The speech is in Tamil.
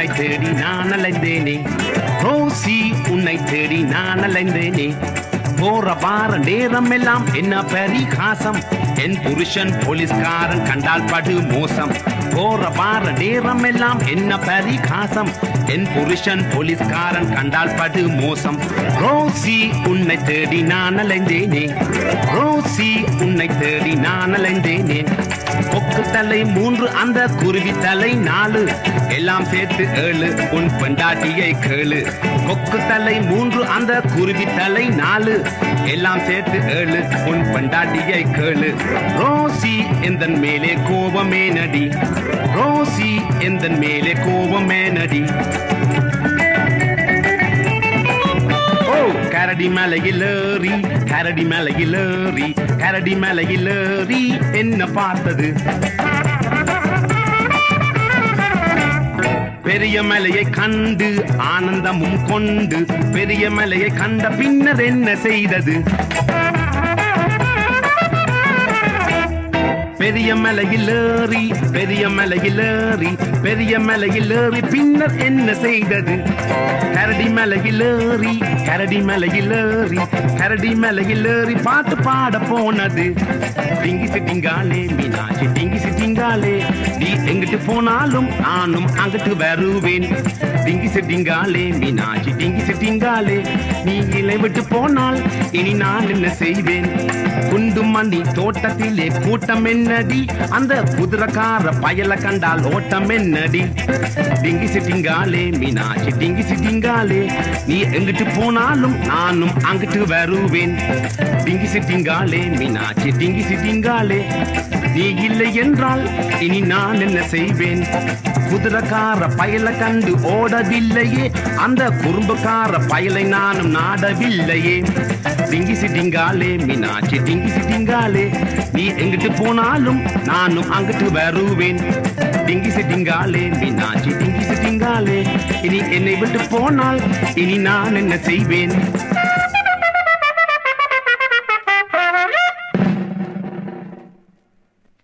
தேடி நான் அலைந்தேனே ரோசி உன்னை தேடி நான் அலைந்தேனே போற வார நேரம் எல்லாம் என்ன பரிகாசம் என் புருஷன் போலீஸ்காரன் கண்டால் படு மோசம் போற வார நேரம் எல்லாம் என்ன பரிகாசம் என் புருஷன் போலீஸ்காரன் கண்டால் படு மோசம் ரோசி உன்னை தேடி நான் அலைந்தேனே ரோசி உன்னை தேடி நான் அலைந்தேனே கொக்கு தலை 3 அந்த குருவி தலை 4 எல்லாம் சேர்த்து 7 உன் பெண்டாட்டியை கேளு கொக்கு தலை 3 அந்த குருவி தலை 4 எல்லாம் சேர்த்து 7 உன் பெண்டாட்டியை கேளு ரோசி எந்தன் மேலே கோபமே நடி ரோசி எந்தன் மேலே கோபமே நடி கரடி மலையிலேறி கரடி மலையிலேறி கரடி மலையிலேறி என்ன பார்த்தது பெரிய மலையை கண்டு ஆனந்தமும் கொண்டு பெரிய மலையை கண்ட பின்னர் என்ன செய்தது பெரிய மலையிலேறி பெரிய மலையிலேறி பெரிய மலையிலேறி பின்னர் என்ன செய்தது கரடி மலையிலேறி கரடி மலையிலேறி கரடி மலையிலேறி பாட்டு பாட போனது டிங்கி சிட்டிங்காலே மீனாட்சி டிங்கி சிட்டிங்காலே நீ எங்கிட்டு போனாலும் நானும் அங்கிட்டு வருவேன் டிங்கி சிட்டிங்காலே மீனாட்சி டிங்கி சிட்டிங்காலே நீ இலை விட்டு போனால் இனி நான் என்ன செய்வேன் குண்டு மணி தோட்டத்திலே கூட்டம் என்னடி அந்த குதிரக்கார பயல கண்டால் ஓட்டம் என்னடி டிங்கி சிட்டிங்காலே மீனாட்சி டிங்கி சிட்டிங்காலே நீ எங்கிட்டு போனாலும் நானும் அங்கிட்டு வருவேன் டிங்கி சிட்டிங்காலே மீனாட்சி டிங்கி சிட்டிங்காலே நீ இல்லை என்றால் இனி நான் என்ன செய்வேன் குதிரக்கார பயல கண்டு ஓடவில்லையே அந்த குறும்புக்கார பயலை நானும் நாடவில்லையே டிங்கி சிட்டிங்காலே மீனாட்சி டிங்கி சிட்டிங்காலே நீ எங்கிட்டு போனாலும் நானும் அங்கிட்டு வருவேன் டிங்கி சிட்டிங்காலே மீனாட்சி டிங்கி சிட்டிங்காலே இனி என்னை விட்டு போனால் இனி நான் என்ன செய்வேன்